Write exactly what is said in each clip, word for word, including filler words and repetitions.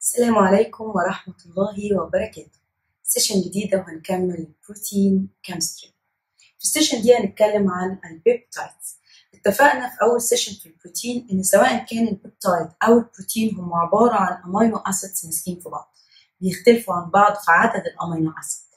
السلام عليكم ورحمة الله وبركاته. سيشن جديدة وهنكمل بروتين كيمستري. في السيشن دي هنتكلم عن البيبتايدز. اتفقنا في أول سيشن في البروتين إن سواء كان البيبتايد أو البروتين هم عبارة عن أمينو أسيدز ماسكين في بعض، بيختلفوا عن بعض في عدد الأمينو أسيد.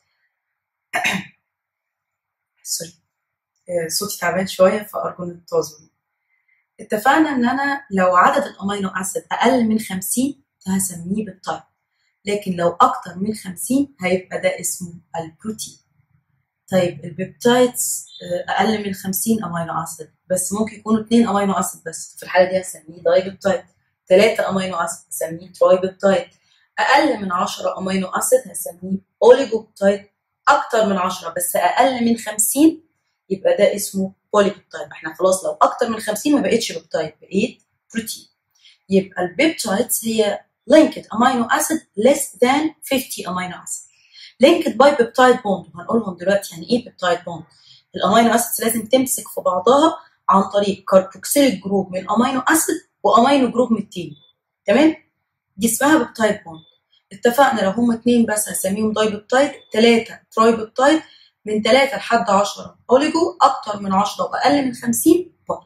سوري صوتي تعبان شوية فأرجو إن تعذروني. اتفقنا إن أنا لو عدد الأمينو أسيد أقل من خمسين ده هسميه بيبتايد، لكن لو أكتر من خمسين هيبقى ده اسمه البروتين. طيب البيبتايدز أقل من خمسين أمينو أسيد بس ممكن يكونوا اتنين أمينو أسيد بس، في الحالة دي هسميه داي بيبتايد. تلاتة أمينو أسيد هسميه تراي بيبتايد. أقل من عشرة أمينو أسيد هسميه أوليجو بيبتايد. أكتر من عشرة بس أقل من خمسين يبقى ده اسمه بولي بيبتايد. احنا خلاص لو أكتر من خمسين ما بقتش بيبتايد، بقيت بروتين. يبقى البيبتايدز هي linked amino acid less than fifty amino acid linked by peptide bond، وهنقولهم دلوقتي يعني ايه peptide bond. الامينو اسيدز لازم تمسك في بعضها عن طريق كاربوكسيليك جروب من امينو اسيد وامينو جروب من التاني، تمام؟ دي اسمها بيبتايد بوند. اتفقنا لو هما اتنين بس هسميهم داي بيبتايد، تلاتة تراي بيبتايد، من تلاتة لحد عشرة اوليجو، اكتر من عشرة واقل من خمسين بولي.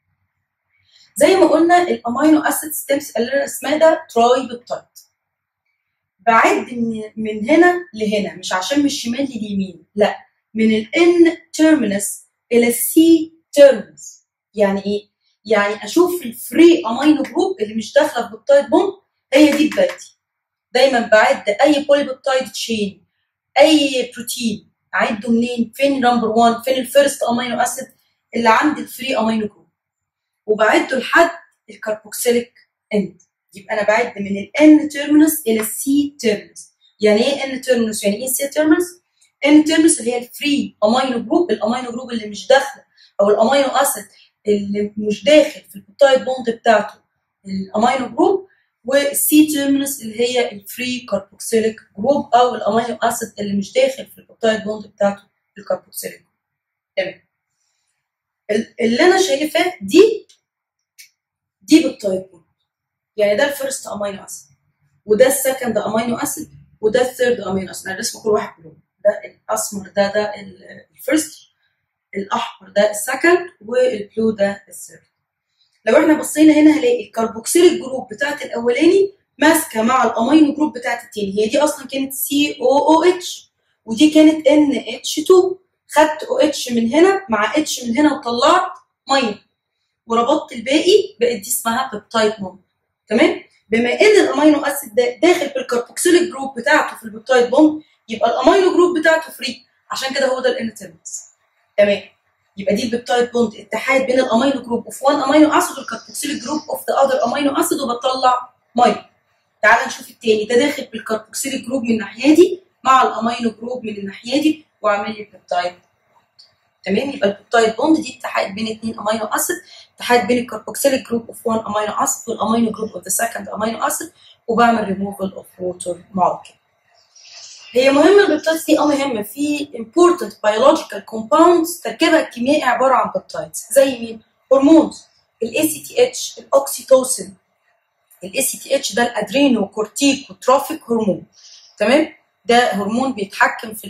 زي ما قلنا الامينو اسيدز تمسك اللي اسمها ده تراي بيبتايد. بعد من من هنا لهنا، مش عشان من الشمال لليمين، لا، من الان تيرمينس الى السي تيرمينس. يعني ايه؟ يعني اشوف الفري امينو جروب اللي مش داخله في بيبتايد بوند، هي دي بدايتي. دايما بعد اي بولي بيبتايد تشين، اي بروتين، اعده منين؟ فين نمبر واحد؟ فين الفيرست امينو اسيد اللي عند الفري امينو جروب، وبعده لحد الكربوكسيليك اند. يبقى انا بعد من الان تيرمينس الى السي تيرمينس. يعني ايه ان تيرمينس؟ يعني ايه سي تيرمينس؟ ان تيرمينس اللي هي الفري امينو جروب، الامينو جروب اللي مش داخله، او الامينو اسيد اللي مش داخل في البيبتايد بوند بتاعته الامينو جروب، والسي تيرمينس اللي هي الفري كاربوكسيليك جروب، او الامينو اسيد اللي مش داخل في البيبتايد بوند بتاعته الكاربوكسيليك جروب. تمام؟ اللي انا شايفاه دي دي بيبتايد بوند، يعني ده الفيرست امينو اسيد، وده السكند امينو اسيد، وده الثيرد امينو اسيد. انا رسمه كل واحد بلون، ده الاسمر ده ده الفيرست، الاحمر ده السكند، والبلو ده الثيرد. لو احنا بصينا هنا هنلاقي الكربوكسيل جروب بتاعت الاولاني ماسكه مع الامينو جروب بتاعت التاني. هي دي اصلا كانت سي او او اتش، ودي كانت ان اتش اتنين. خدت او اتش من هنا مع اتش من هنا وطلعت ميه، وربطت الباقي، بقت دي اسمها بيبتايد بوند. تمام؟ بما ان الامينو اسيد ده داخل في الكربوكسيليك جروب بتاعته في البيبتايد بوند، يبقى الامينو جروب بتاعته فري، عشان كده هو ده الان تيرمينس. تمام؟ يبقى دي البيبتايد بوند، اتحاد بين الامينو جروب اوف وان امينو اسيد والكربوكسيليك جروب اوف ذا اذر امينو اسيد، وبطلع ميه. تعال نشوف التاني، ده داخل بالكربوكسيليك جروب من الناحيه دي مع الامينو جروب من الناحيه دي، وعامل لي البيبتايد. تمام؟ يبقى البيبتايد بوند دي اتحاد بين اثنين امينو اسيد، اتحاد بين الكربوكسيليك جروب اوف واحد امينو اسيد والامينو جروب اوف ذا سكند امينو اسيد، وبعمل ريموفال اوف ووتر مولكيول. هي مهمه البيبتايدز دي، اه مهمه. في important biological compounds تركيبها الكيميائي عباره عن بيبتايدز. زي مين؟ هرمونز، الاي سي تي اتش، الاوكسيتوسين. الاي سي تي اتش ده الادرينو كورتيكوتروفيك هرمون، تمام؟ ده هرمون بيتحكم في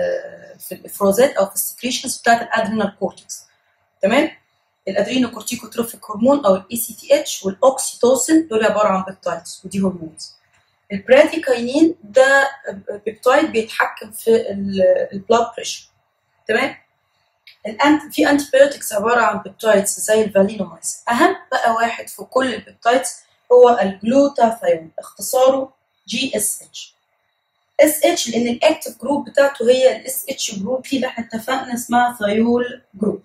في الافرازات او في السكريشنز بتاعت الادرينال كورتكس. تمام؟ الادرينو كورتيكوتروفيك هرمون او الاي سي تي اتش والاوكسيتوسين دول عباره عن بيبتايدز، ودي هرمونز. البراديكاينين ده بيبتايد بيتحكم في البلاد بريشر. تمام؟ الانت في انتيبيوتكس عباره عن بيبتايدز زي الفالينومايسين. اهم بقى واحد في كل البيبتايدز هو الجلوتاثيون، اختصاره جي اس اتش. اس اتش لان الاكتيف جروب بتاعته هي الاس اتش جروب دي اللي احنا اتفقنا اسمها ثيول جروب.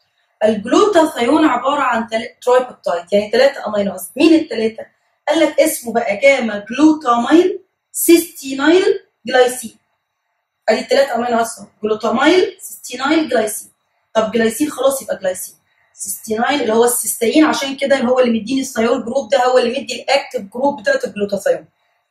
الجلوتاثيون عباره عن تراي بيبتايد، يعني ثلاثه امينو اسيد. مين الثلاثه؟ قال لك اسمه بقى جاما جلوتاميل سيستينايل جلايسين. ادي الثلاثه امينو اسيد، جلوتاميل سيستينايل جلايسين. طب جلايسين خلاص يبقى جلايسين. سيستينايل اللي هو السيستين، عشان كده هو اللي مديني الثيول جروب، ده هو اللي مدي الاكتيف جروب بتاعت الجلوتاثيون.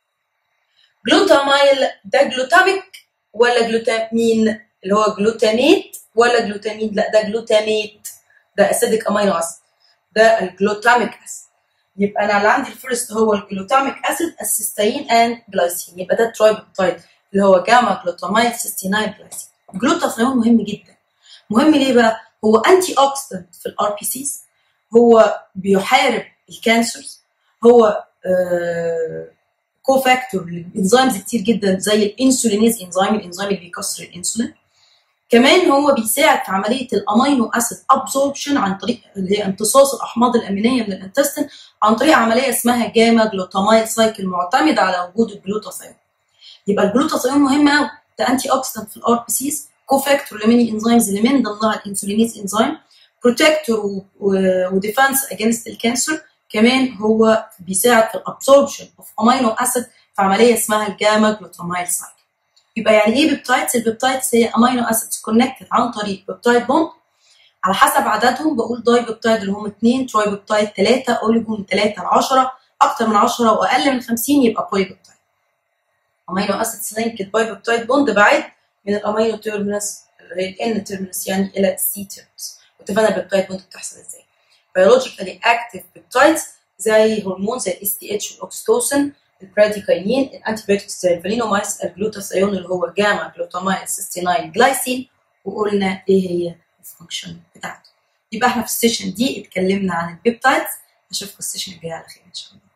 جلوتاميل ده جلوتاميك ولا جلوتامين؟ اللي هو جلوتاميت ولا جلوتامين؟ لا، ده جلوتاميت، ده اسيدك امينو اسيد، ده الجلوتاميك اسيد. يبقى انا اللي عندي الفيرست هو الجلوتاميك اسيد السيستين اند جلايسين، يبقى ده التراي بيبتايد اللي هو جاما جلوتاميل سيستينايل جلايسين. الجلوتاثيون مهم جدا. مهم ليه بقى؟ هو انتي اوكسيدنت في الار بي سيز، هو بيحارب الكانسرز، هو آه كو فاكتور لانزيمز كتير جدا زي الانسولينيز انزيم، الانزيم اللي بيكسر الانسولين. كمان هو بيساعد في عمليه الامينو اسيد ابزوربشن عن طريق اللي هي امتصاص الاحماض الامينيه من الانتستين عن طريق عمليه اسمها جاما جلوتاميل سايكل معتمده على وجود الجلوتاثيون. يبقى الجلوتاثيون مهم قوي، ده انتي اوكسيدنت في الار بي سيز، كو فاكتور لميني انزيمز اللي من ضمنها الانسولينيز انزيم، بروتكتور وديفنس اجينست الكانسر. كمان هو بيساعد في الابسوربشن اوف امينو اسيد في عمليه اسمها الجاما جلوتاميل سايكل. يبقى يعني ايه بيبتايدز؟ البيبتايدز هي امينو اسيدز كونكتد عن طريق بيبتايد بوند، على حسب عددهم بقول داي بيبتايد اللي هم اثنين، تراي بيبتايد ثلاثة، اوليجو من ثلاثة ل عشرة، اكتر من عشرة واقل من خمسين يبقى باي بيبتايد. امينو اسيدز لينكد باي بيبتايد بوند بعيد من الامينو تيرمينس اللي هي الان تيرمينس يعني الى السي تيرمينس. واتفقنا البيبتايد بوند بتحصل ازاي؟ بيولوجيكالي اكتيف بيبتايدز زي هرمون زي الاس تي اتش والاوكسيتوسين، البراديكاينين، الانتيبيوتكس زي الفالينومايس، الجلوتاثيون اللي هو جاما جلوتاميل سيستينايل جلايسين، وقلنا ايه هي الفانكشن بتاعته. يبقى احنا في السيشن دي اتكلمنا عن البيبتايدز. اشوفكم السيشن الجاي على خير ان شاء الله.